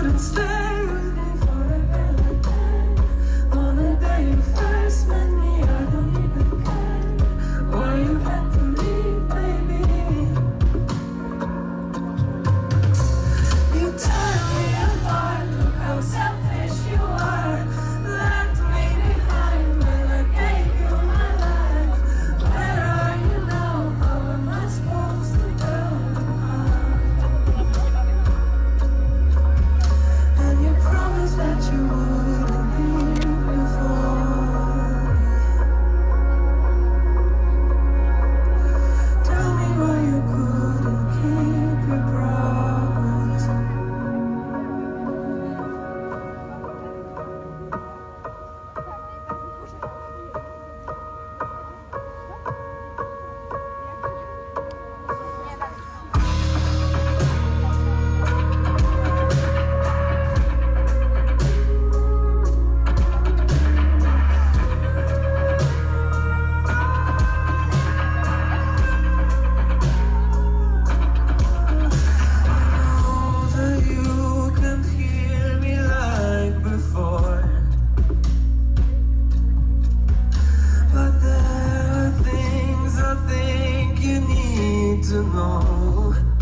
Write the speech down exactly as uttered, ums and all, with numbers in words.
couldn't stay with me forever again. On the day you first met me, I don't even care why you had to leave, baby. You tore me apart, look how selfish you are. Left me behind when I gave you my life. Where are you now? How am I supposed to go? And you promised that you wouldn't leave before. Tell me why you couldn't keep your promise. To know